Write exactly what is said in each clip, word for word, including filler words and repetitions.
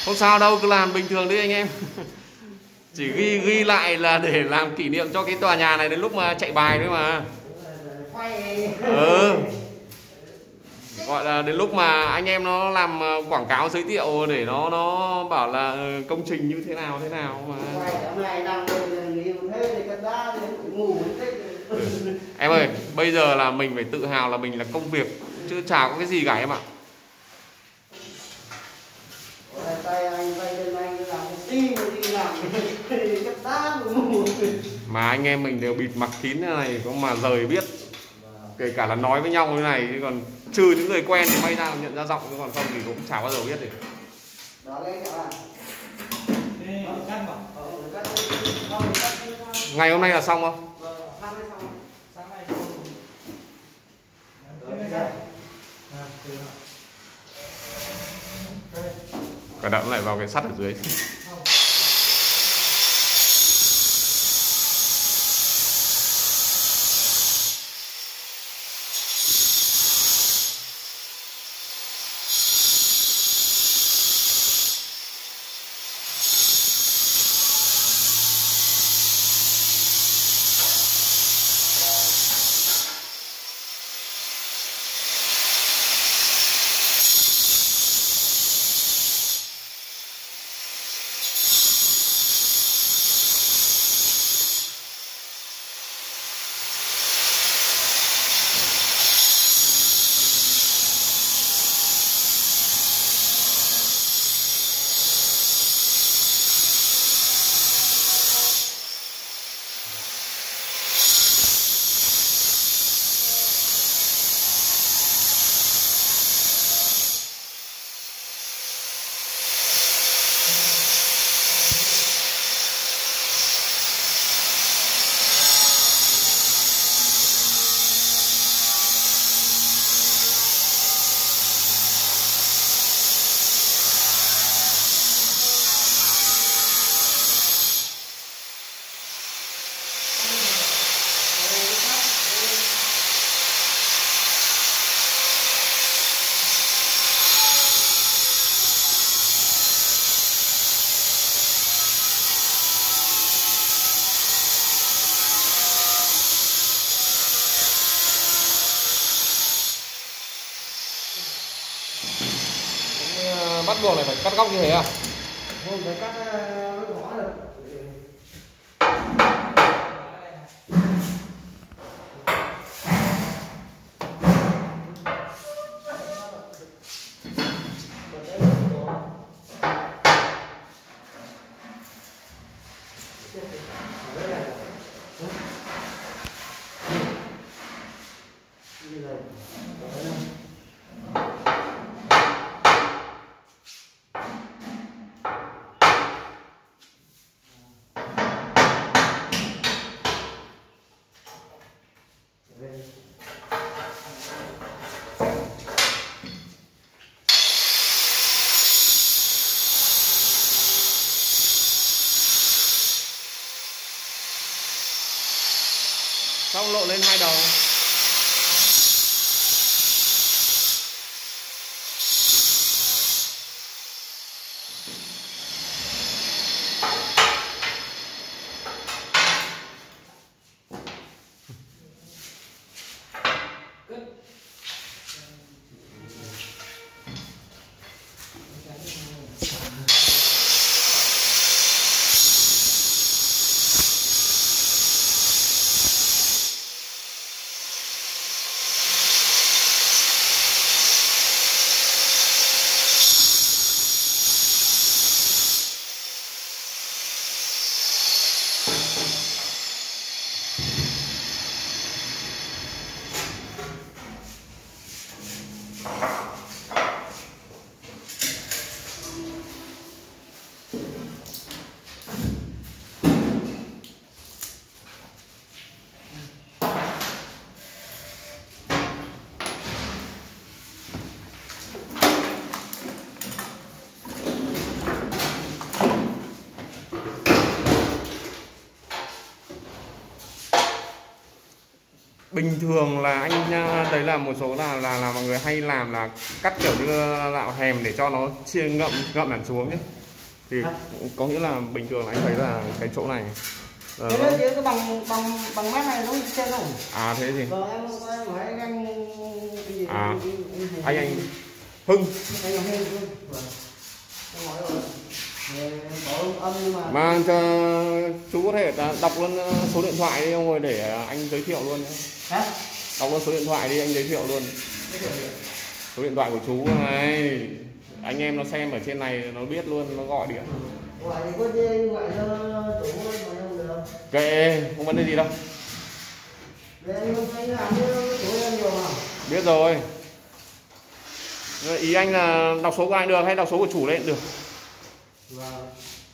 Không sao đâu, cứ làm bình thường đi anh em. Chỉ ghi ghi lại là để làm kỷ niệm cho cái tòa nhà này đến lúc mà chạy bài thôi mà. Ừ. Gọi là đến lúc mà anh em nó làm quảng cáo giới thiệu để nó nó bảo là công trình như thế nào thế nào mà. Ừ. Em ơi, bây giờ là mình phải tự hào là mình là công việc chứ chả có cái gì cả em ạ. Mà anh em mình đều bịt mặt kín thế này, có mà rời biết, kể cả là nói với nhau như này, chứ còn trừ những người quen thì may ra nhận ra giọng, chứ còn không thì cũng chả bao giờ biết được. Ngày hôm nay là xong không? Cả đậm lại vào cái sắt ở dưới. Bắt buộc này phải cắt góc như thế à? Không, phải cắt gõ được. Xong lộ lên hai đầu. Bình thường là anh đấy là một số là là là mọi người hay làm là cắt kiểu như gạo hèm để cho nó chia ngậm ngậm hẳn xuống ấy. Thì hả? có nghĩa là bình thường anh thấy là cái chỗ này ờ, Thế nó- nó chỉ cái bằng bằng bằng mét này nó trên không? à thế gì Vâng, em em hỏi anh cái gì? à anh anh anh Hưng anh là Hưng. Vâng. Em hỏi rồi. Về có âm nhưng mà mà cho, chú có thể là đọc luôn số điện thoại đi ông rồi để anh giới thiệu luôn. hả? Đọc luôn số điện thoại đi anh giới thiệu luôn. Số điện thoại của chú này anh em nó xem ở trên này nó biết luôn, nó gọi điện. Gọi thì có gì gọi cho chủ mà không được. Kệ không vấn đề gì đâu. Về anh không anh làm với chủ em nhiều mà. Biết rồi. Ý anh là đọc số của anh được hay đọc số của chủ lên được? Vâng.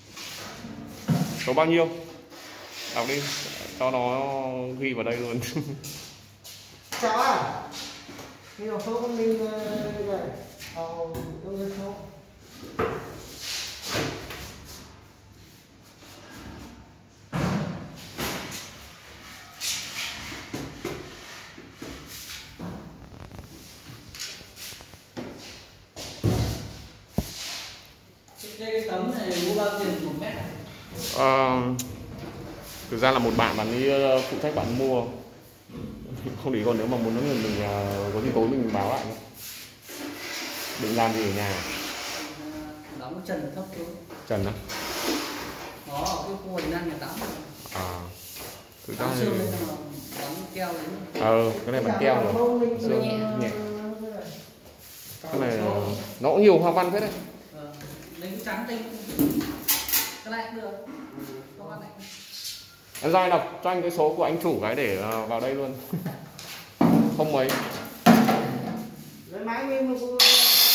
Số bao nhiêu? Đọc đi cho nó ghi vào đây luôn. Chào à. Cái đầu số con đi rồi. Ờ, tôi số. Cái tấm này mua bao tiền một mét này? Ờ, thực ra là một bạn bạn ấy phụ trách bạn mua, không để còn nếu mà muốn nói mình, mình có gì tối mình báo lại nhé. Định làm gì ở nhà? Đóng trần thấp xuống. Trần á? Nó ở cái khu hành lang nhà tắm. À, thực ra Đóng thì xương lên mà đóng keo lên. ờ cái này bằng keo rồi, xương nhẹ. nhẹ. Cái này nó cũng nhiều hoa văn thế đấy. Ờ, lấy cái trắng tinh. Cái này cũng được. Không ăn này. Em ra đọc cho anh cái số của anh chủ cái để vào đây luôn. Không mấy. Lấy máy mình mà cô.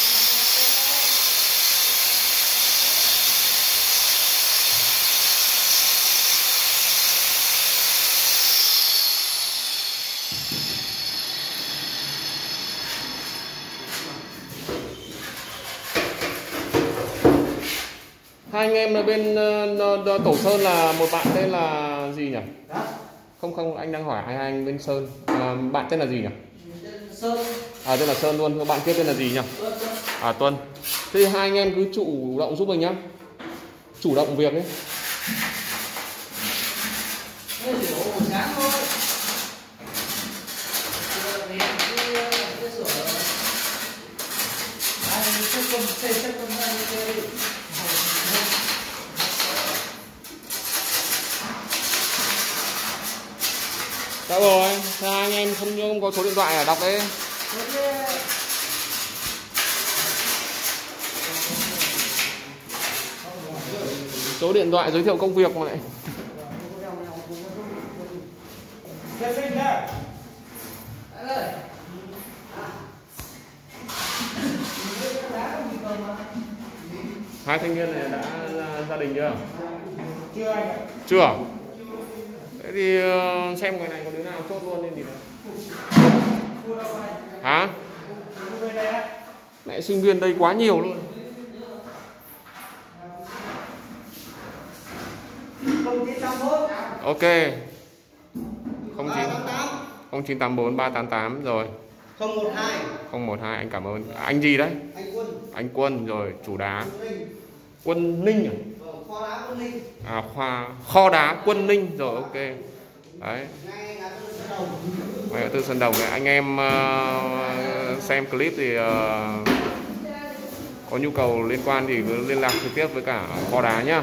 Hai anh em ở bên uh, Tổ Sơn là một bạn tên là gì nhỉ? Đó. Không không anh đang hỏi hai anh bên Sơn. À, bạn tên là gì nhỉ? Sơn. À tên là Sơn luôn. Bạn kia tên là gì nhỉ? À Tuân. Thì hai anh em cứ chủ động giúp mình nhá. Chủ động việc ấy. Cái chỉ có một sáng thôi. Về cái cái sửa. Anh sẽ cầm xe sẽ cầm ra cái Dạ rồi, thế anh em không, không có số điện thoại à, đọc đấy. Số điện thoại giới thiệu công việc mà lại. Hai thanh niên này đã ra gia đình chưa? Chưa anh ạ. Chưa. Thế thì xem người này có đứa nào chốt luôn lên thì nữa. Hả? Mẹ sinh viên đây quá nhiều luôn. Ok. không chín không chín tám bốn ba tám tám rồi. không một hai không một hai anh cảm ơn. Anh gì đấy? Anh Quân. Anh Quân rồi, chủ đá. Quân Ninh. Quân Ninh à? Vâng, kho đá Quân Ninh. À khoa kho đá Quân Ninh rồi, ok. Đấy. Ngay ngã tư Sơn Đồng. Ngay ngã tư Sơn Đồng này. Anh em uh, xem clip thì uh, có nhu cầu liên quan thì cứ liên lạc trực tiếp với cả kho đá nhá.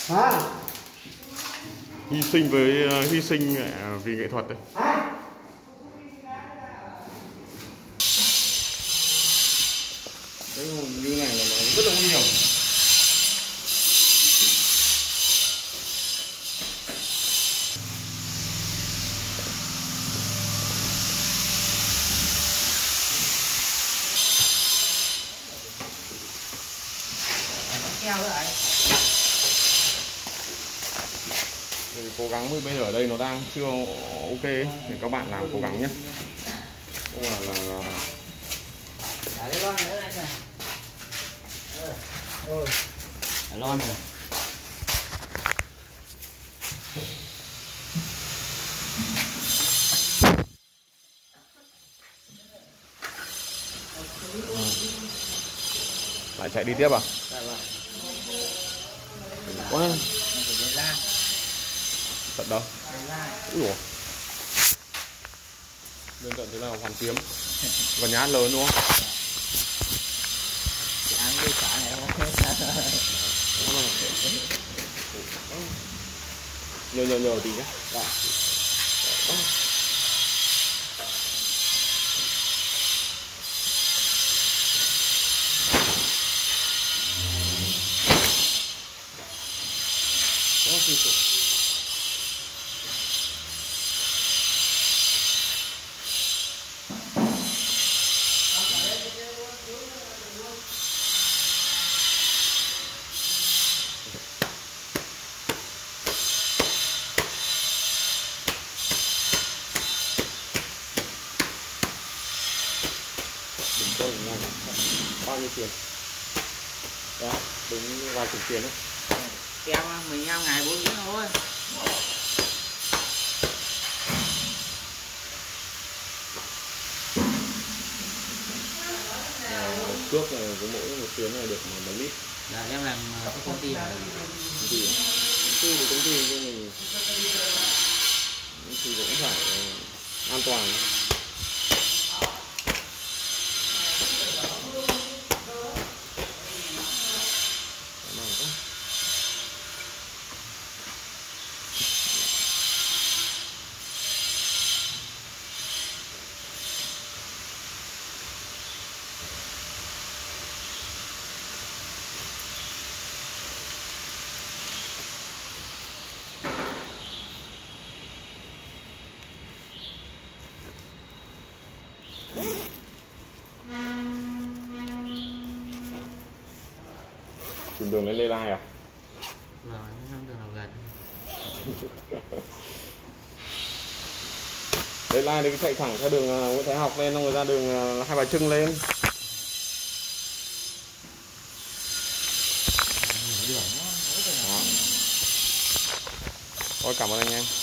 Hả? Hy sinh với uh, hy sinh uh, vì nghệ thuật đấy. Hả? Đấy, như này là nó rất là nguy hiểm. Keo nữa ấy. Thì cố gắng với bây giờ ở đây nó đang chưa ok ấy. Thì các bạn làm cố gắng nhé. Không là là, là... Để lon nữa anh này. Ừ. Để lon rồi. Lại chạy đi tiếp à? Dạ vâng. Quá. Mình phải lấy la. Tận đâu? Lấy la. Úi dồi. Lên tận thế nào hoàn kiếm. Gần nhát lớn đúng không? Thì ăn đi xả này không? Nhờ nhờ nhờ tí nhé. Dạ. Bao nhiêu tiền? Đó, đúng vài chục tiền đấy. Keo mười lăm ngày bốn tiếng thôi. Cước này với mỗi một tuyến này được mấy lít? Dạ em làm cái công ty này. Công ty à? Công ty thì công ty cho mình thì cũng phải an toàn. Tìm đường lên Lê Lai à? Rồi, không đường nào gần. Lê Lai thì chạy thẳng theo đường Nguyễn Thái Học lên, xong rồi ra đường Hai Bà Trưng lên. Đó. Thôi cảm ơn anh em.